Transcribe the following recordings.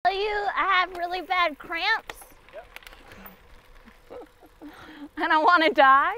tell you I have really bad cramps? Yep. And I want to die?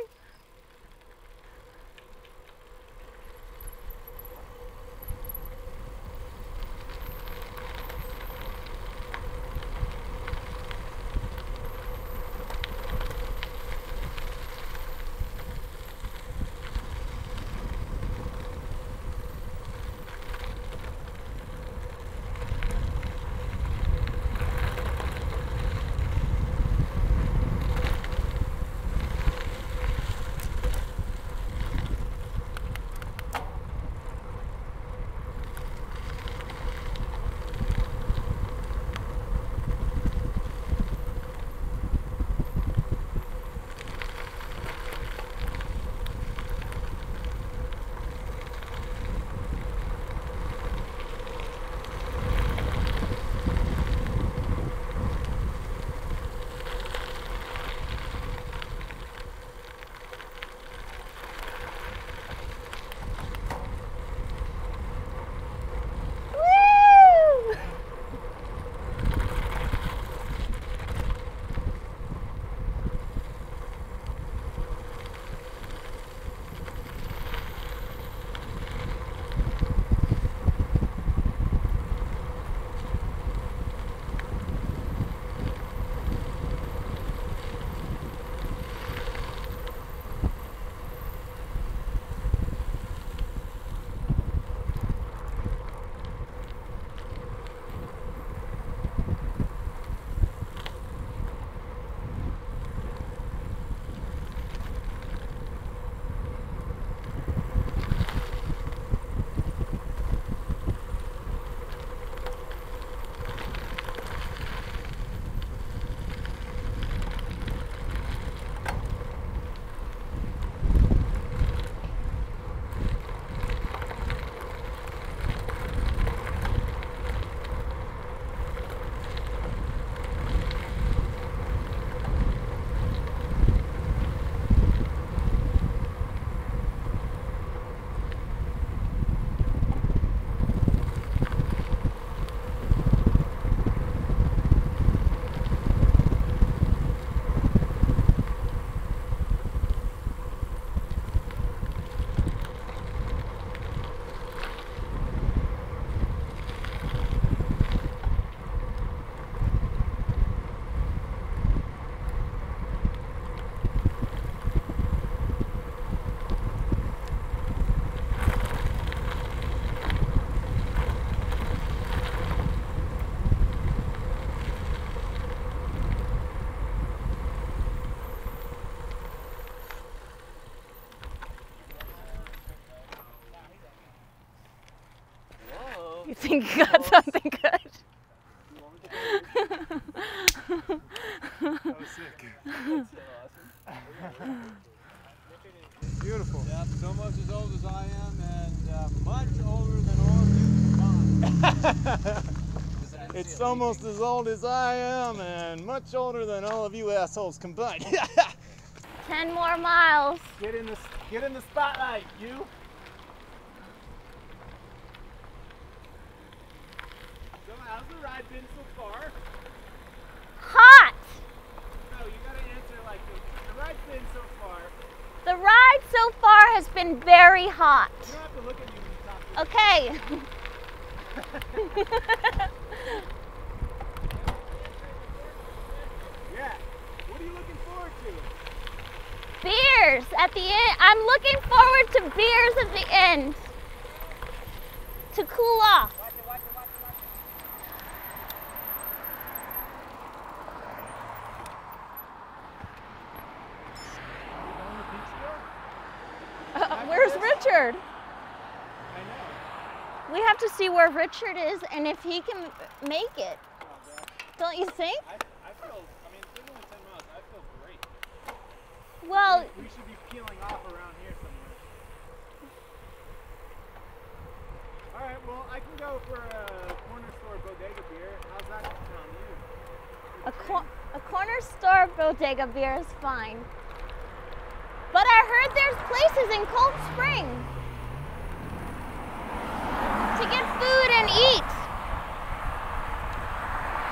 You think you got something good? That was sick. That's so awesome. Beautiful. Yeah, it's almost as old as I am and much older than all of you combined. It's almost as old as I am and much older than all of you assholes combined. 10 more miles. Get in the spotlight, you. So how's the ride been so far? Hot. No, you gotta answer like the ride's been so far. The ride so far has been very hot. You don't have to look at me when you talk to me. Okay. Yeah. What are you looking forward to? Beers at the end. I'm looking forward to beers at the end. To cool off. Where's Richard? I know. We have to see where Richard is and if he can make it. Don't you think? I feel, I mean, it's only 10 miles. I feel great. Well, We should be peeling off around here somewhere. All right, well, I can go for a corner store bodega beer. How's that sound to you? a corner store bodega beer is fine. But I heard there's places in Cold Spring to get food and eat.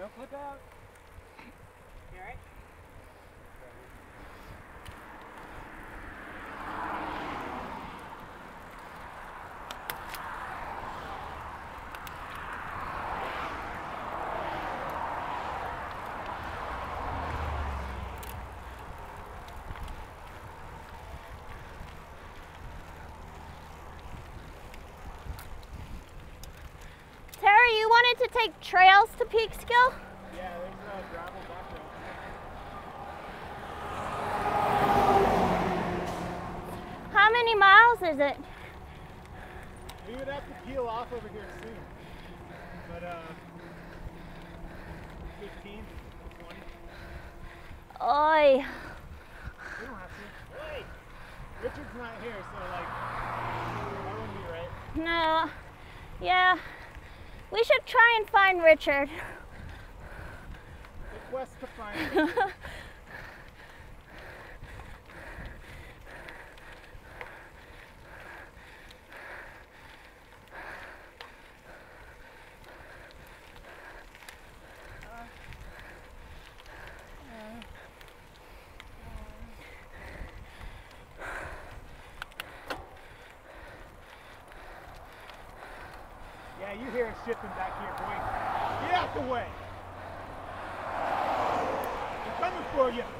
Don't flip out. You alright? Terry, you wanted to take trails to Peekskill? Yeah, there's a gravel back there. How many miles is it? We would have to peel off over here soon. But 15 to 20. Oi. We don't have to. Wait! Richard's not here, so like that wouldn't be right. No. Yeah. We should try and find Richard. The quest to find Richard. Yeah, you hear it shifting back here, boy. Get out the way. I'm coming for you.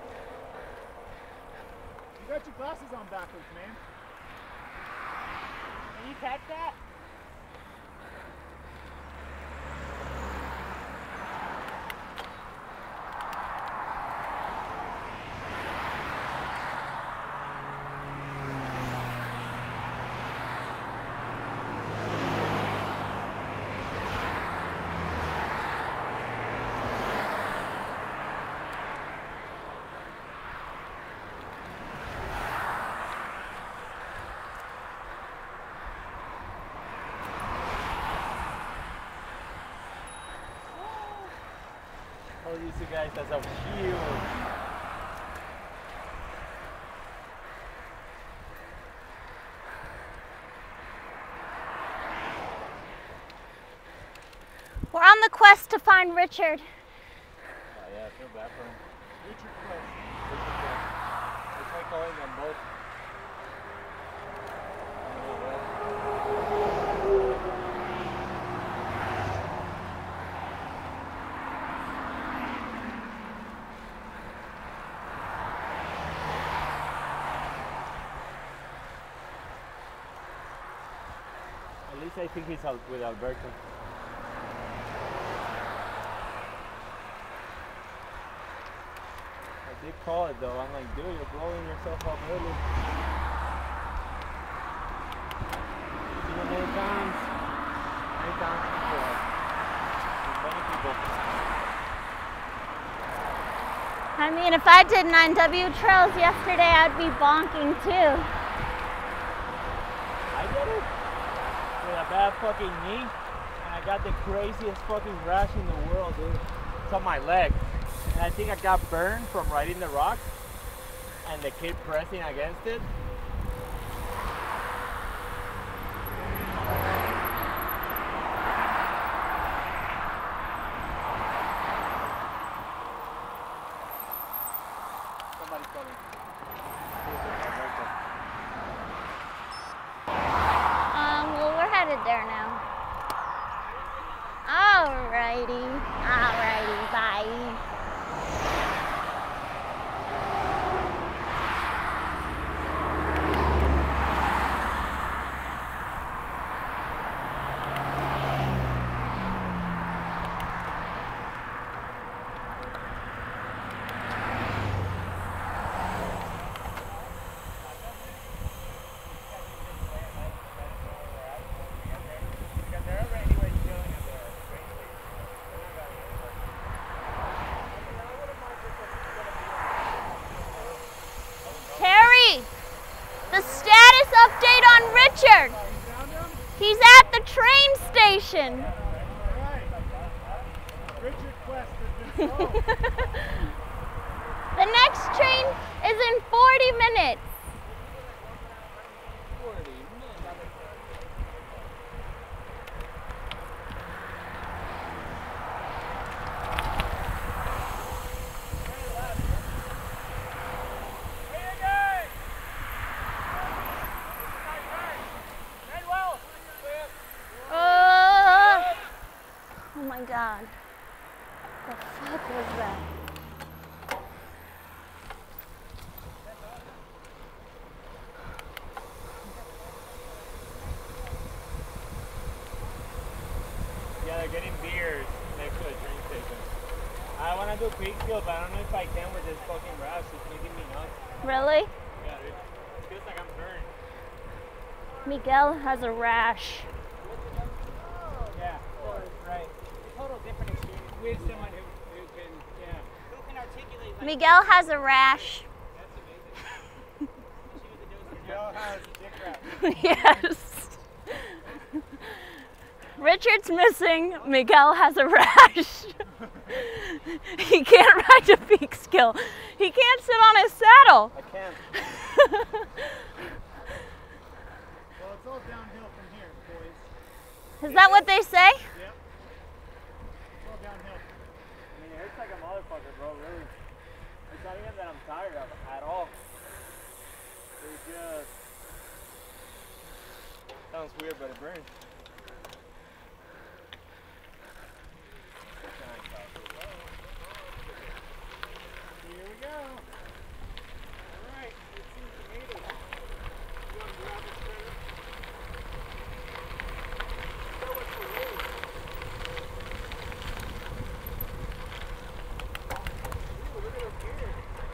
You got your glasses on backwards, man. Can you catch that? Oh, these two guys, that's a huge. We're on the quest to find Richard. Oh, yeah, I feel bad for him. Richard Quest. It's like calling them both. At least I think he's out with Alberto. I did call it though. I'm like, dude, you're blowing yourself up early. Seen it many times. Many times before. With many people. I mean, if I did 9W trails yesterday, I'd be bonking too. I get it. With a bad fucking knee, and I got the craziest fucking rash in the world, dude. It's on my leg. And I think I got burned from riding the rock and the kid pressing against it. Somebody's coming. Well, we're headed there now. Alrighty. Alrighty, bye. Terry, the status update on Richard. He's at the train station. Alright. Richard Quest has been solved. The next train is in 40 minutes. 40 minutes. god. The fuck was that? Yeah, they're getting beers next to a train station. I want to do quick skill, but I don't know if I can with this fucking rash. It's making me nuts. Really? Yeah, dude. It feels like I'm burned. Miguel has a rash. Yeah, right. Total different experience with someone who can, yeah. Who can articulate like Miguel has a rash. That's amazing. Miguel has dick rap. Yes. Richard's missing. Miguel has a rash. He can't ride a peak skill. He can't sit on his saddle. I can't. Well, it's all downhill from here, boys. Is that what they say? Yep. It's all downhill. I mean, it hurts like a motherfucker, bro, really. It's not even that I'm tired of it at all. It's just... Sounds weird, but it burns. Here we go. All right, let's see if we made it. You want to grab this better? Show us the way. Ooh, look at those gears.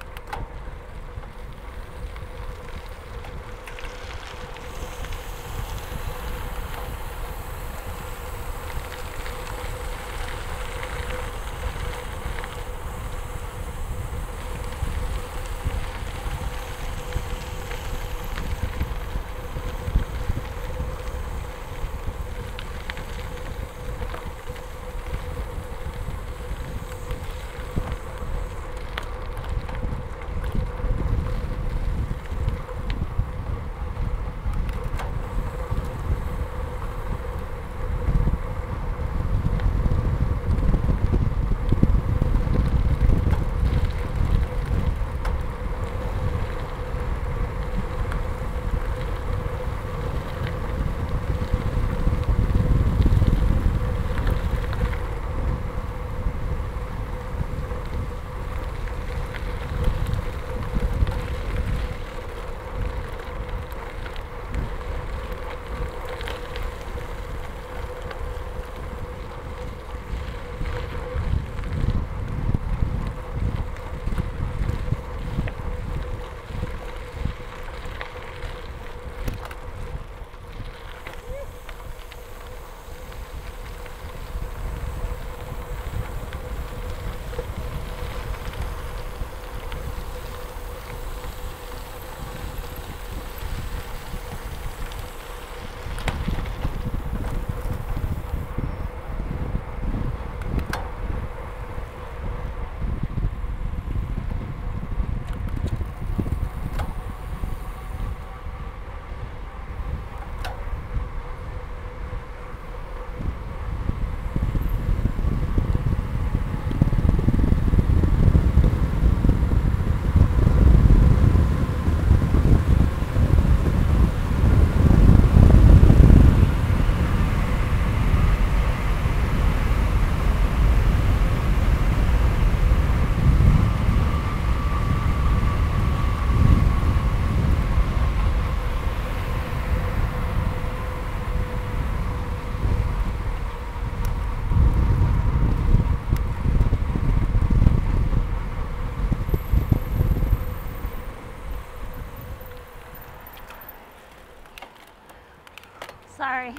Sorry.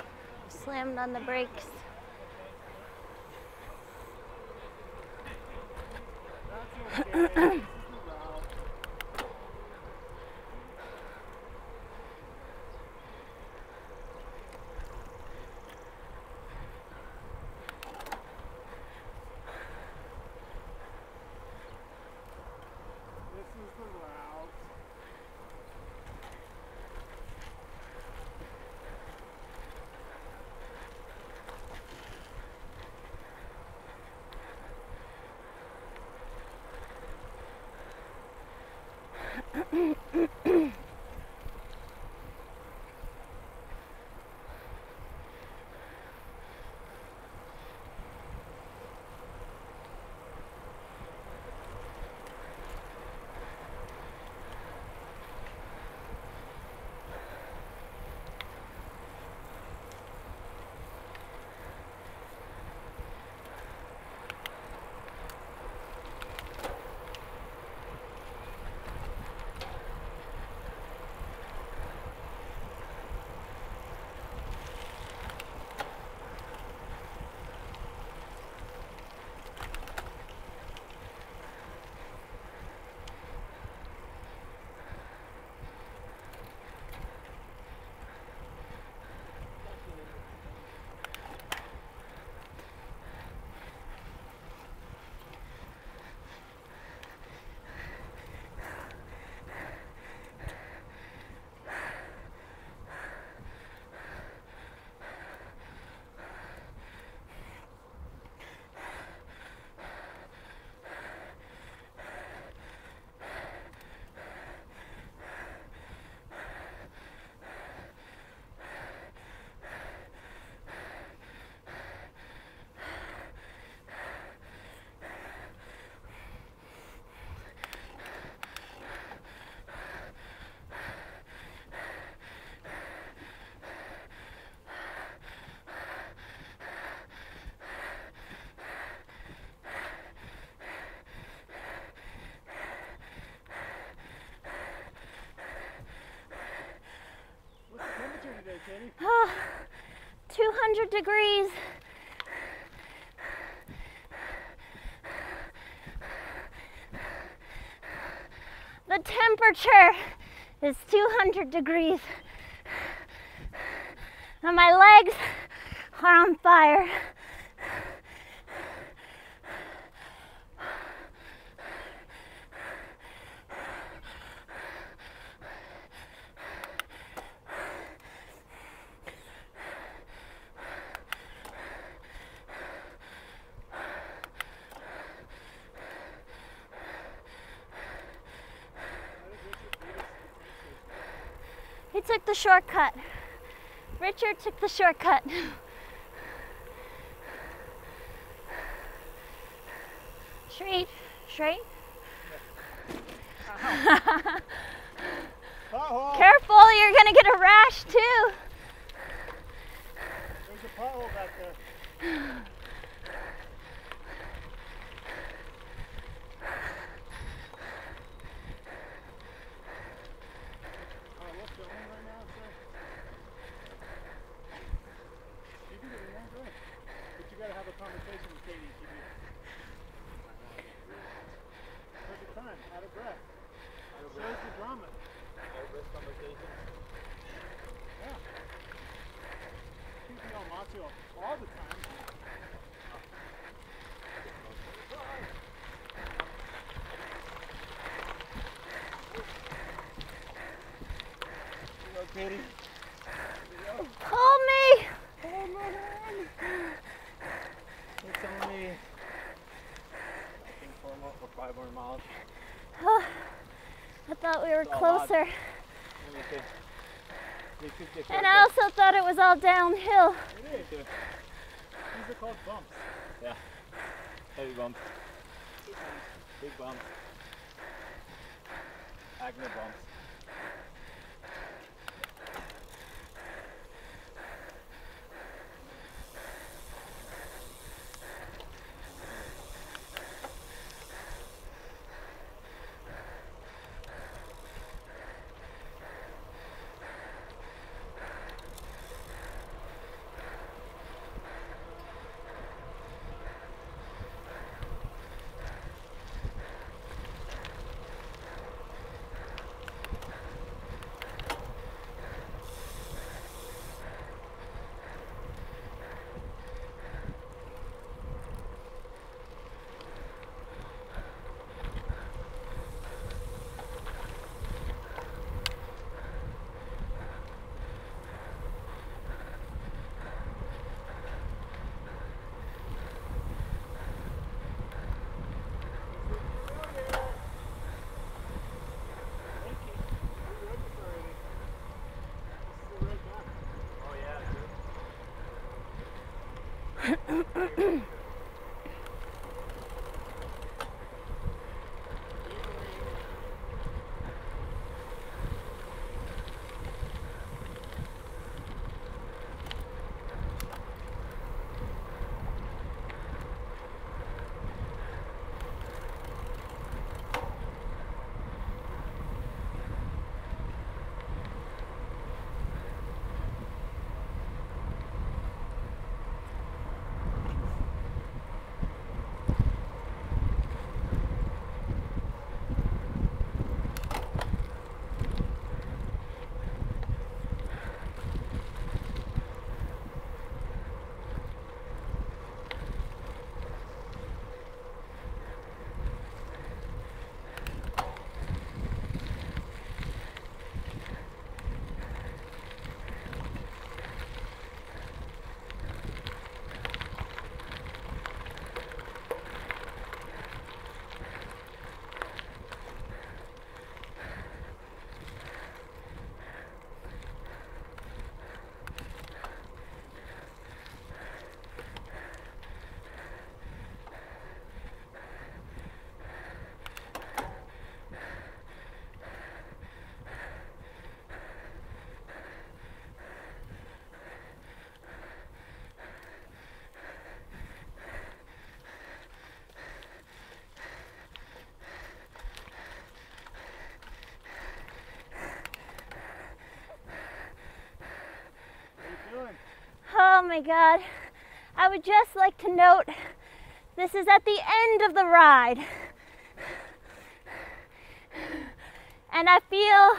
Slammed on the brakes. That's okay. This is the route. This is the route. Katie? 200 degrees. The temperature is 200 degrees. And my legs are on fire. He took the shortcut. Richard took the shortcut. Straight, straight. Careful, you're gonna get a rash too. There's a pothole back there. Have a conversation with Katie. Perfect time, out of breath. Shows the drama. Out of breath conversation. Yeah. Keep me on macho all the time. Here you go, Katie. Pull me! Oh my God! It's only, I think, 4 more or 5 more miles. Oh, I thought we were closer. And I also thought it was all downhill. It is. These are called bumps. Yeah. Heavy bumps. Big bumps. Acne bumps. my God. I would just like to note this is at the end of the ride. And I feel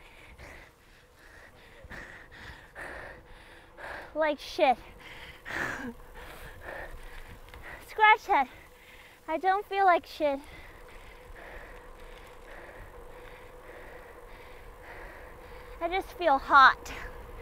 like shit. Scratch that. I don't feel like shit. I just feel hot.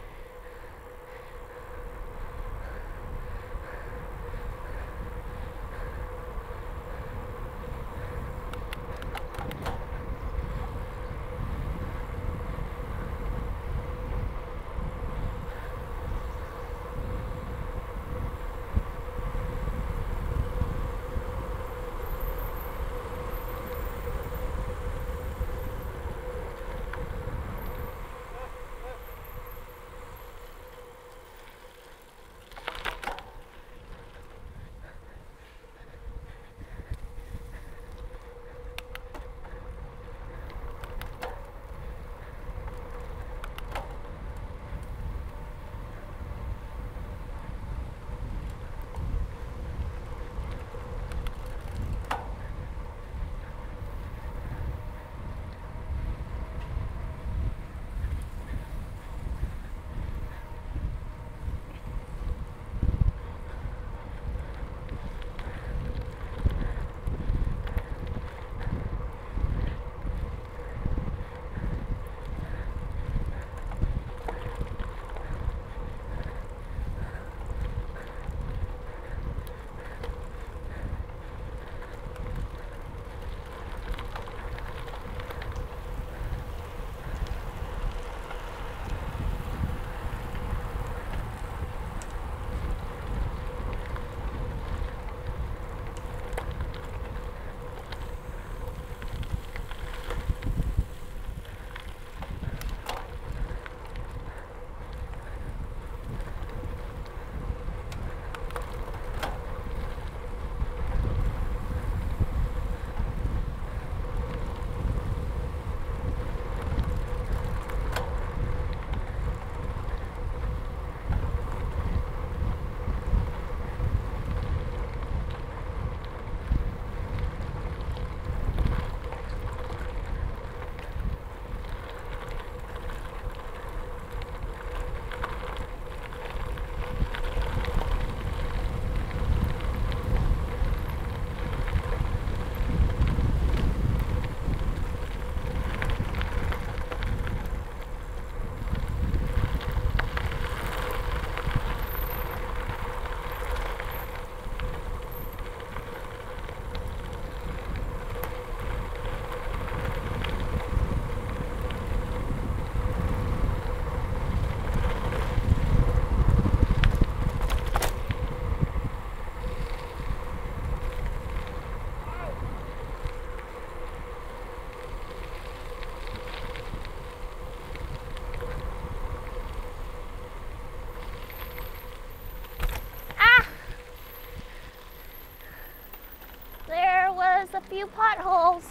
A few potholes.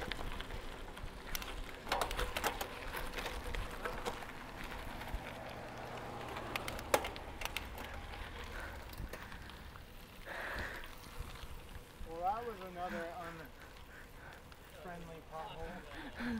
Well, that was another unfriendly pothole.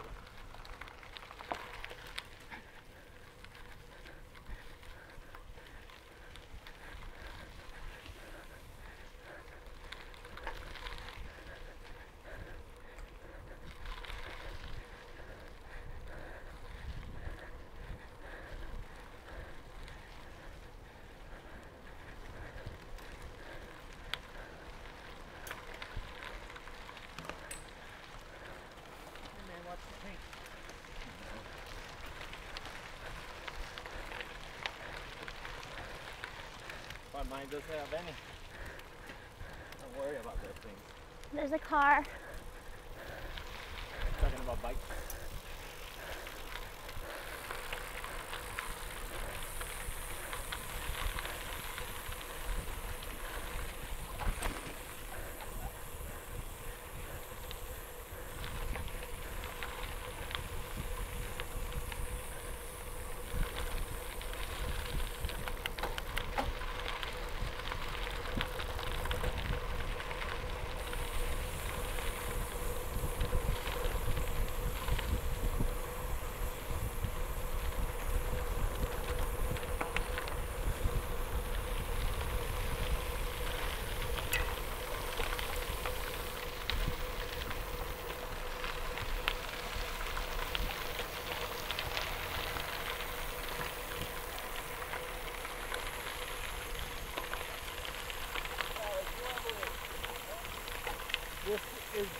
Mine doesn't have any. Don't worry about those things. There's a car. Talking about bikes.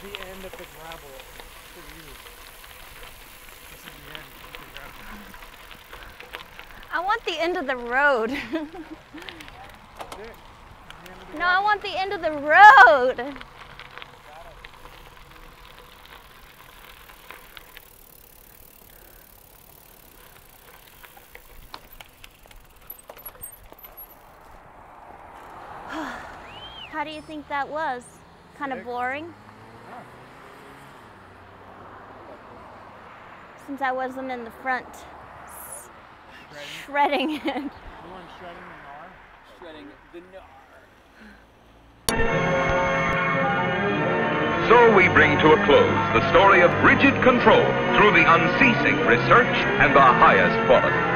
the end of the gravel for you. This is the end of the gravel. I want the end of the road. That's it. The end of the No, I gravel. want the end of the road. How do you think that was? Kind of Sick. boring? Since I wasn't in the front shredding it. You weren't shredding the gnar? Shredding the gnar. So we bring to a close the story of rigid control through the unceasing research and the highest quality.